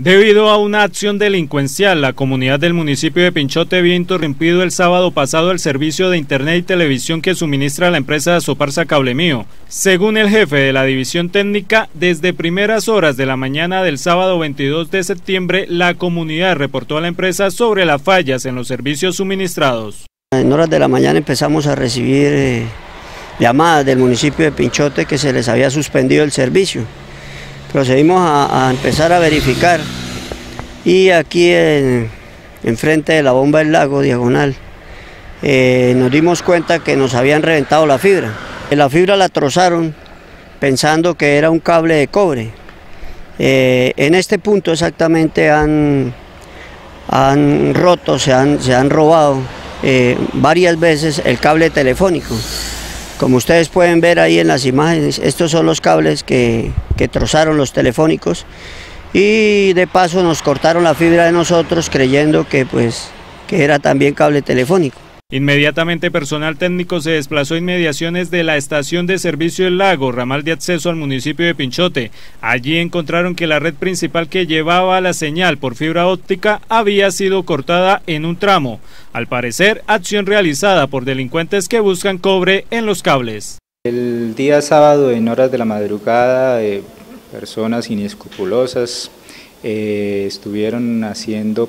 Debido a una acción delincuencial, la comunidad del municipio de Pinchote vio interrumpido el sábado pasado el servicio de internet y televisión que suministra la empresa Soparsa Cablemío. Según el jefe de la división técnica, desde primeras horas de la mañana del sábado 22 de septiembre, la comunidad reportó a la empresa sobre las fallas en los servicios suministrados. En horas de la mañana empezamos a recibir llamadas del municipio de Pinchote que se les había suspendido el servicio. Procedimos a empezar a verificar y aquí enfrente de la bomba del lago diagonal nos dimos cuenta que nos habían reventado la fibra. La fibra la trozaron pensando que era un cable de cobre. En este punto exactamente han roto, se han robado varias veces el cable telefónico. Como ustedes pueden ver ahí en las imágenes, estos son los cables que trozaron los telefónicos y de paso nos cortaron la fibra de nosotros creyendo que era también cable telefónico. Inmediatamente personal técnico se desplazó a inmediaciones de la estación de servicio del lago, ramal de acceso al municipio de Pinchote. Allí encontraron que la red principal que llevaba la señal por fibra óptica había sido cortada en un tramo. Al parecer, acción realizada por delincuentes que buscan cobre en los cables. El día sábado, en horas de la madrugada, personas inescrupulosas estuvieron haciendo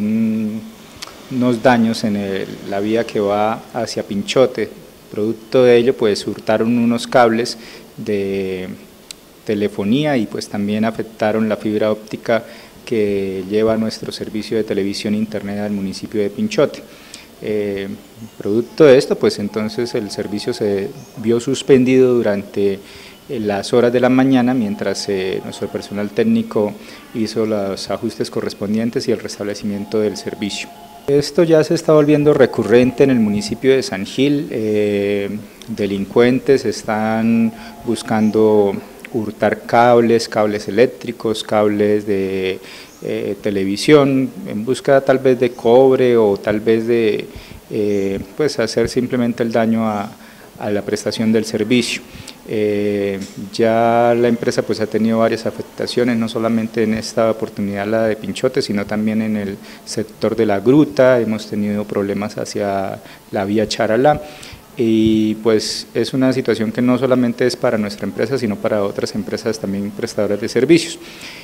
unos daños en la vía que va hacia Pinchote. Producto de ello, hurtaron unos cables de telefonía y también afectaron la fibra óptica que lleva nuestro servicio de televisión e internet al municipio de Pinchote. Producto de esto, entonces el servicio se vio suspendido durante las horas de la mañana mientras nuestro personal técnico hizo los ajustes correspondientes y el restablecimiento del servicio. Esto ya se está volviendo recurrente en el municipio de San Gil. Delincuentes están buscando hurtar cables eléctricos, cables de televisión, en busca tal vez de cobre o tal vez de hacer simplemente el daño a la prestación del servicio. Ya la empresa ha tenido varias afectaciones, no solamente en esta oportunidad la de Pinchote, sino también en el sector de la Gruta. Hemos tenido problemas hacia la vía Charalá. Y es una situación que no solamente es para nuestra empresa, sino para otras empresas también prestadoras de servicios.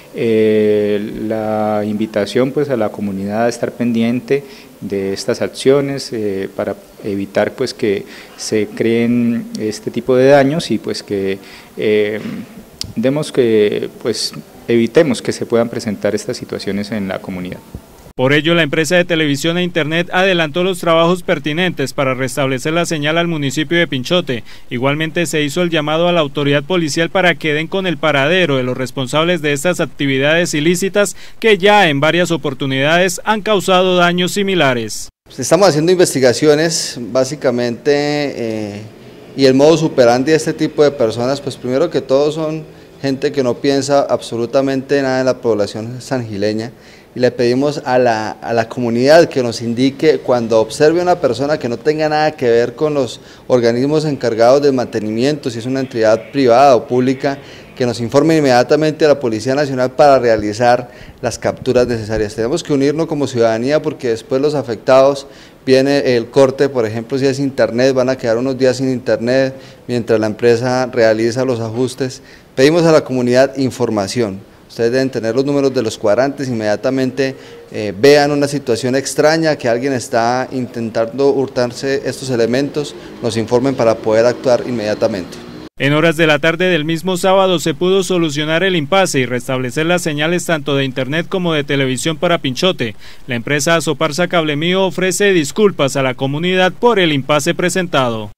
La invitación a la comunidad a estar pendiente de estas acciones para evitar que se creen este tipo de daños y que evitemos que se puedan presentar estas situaciones en la comunidad. Por ello, la empresa de televisión e internet adelantó los trabajos pertinentes para restablecer la señal al municipio de Pinchote. Igualmente se hizo el llamado a la autoridad policial para que den con el paradero de los responsables de estas actividades ilícitas que ya en varias oportunidades han causado daños similares. Estamos haciendo investigaciones básicamente y el modus operandi de este tipo de personas, primero que todo son gente que no piensa absolutamente nada en la población sangileña. Y le pedimos a la comunidad que nos indique cuando observe a una persona que no tenga nada que ver con los organismos encargados del mantenimiento, si es una entidad privada o pública, que nos informe inmediatamente a la Policía Nacional para realizar las capturas necesarias. Tenemos que unirnos como ciudadanía porque después los afectados viene el corte, por ejemplo, si es internet, van a quedar unos días sin internet mientras la empresa realiza los ajustes. Pedimos a la comunidad información. Ustedes deben tener los números de los cuadrantes, inmediatamente vean una situación extraña, que alguien está intentando hurtarse estos elementos, nos informen para poder actuar inmediatamente. En horas de la tarde del mismo sábado se pudo solucionar el impasse y restablecer las señales tanto de internet como de televisión para Pinchote. La empresa Soparsa Cablemío ofrece disculpas a la comunidad por el impasse presentado.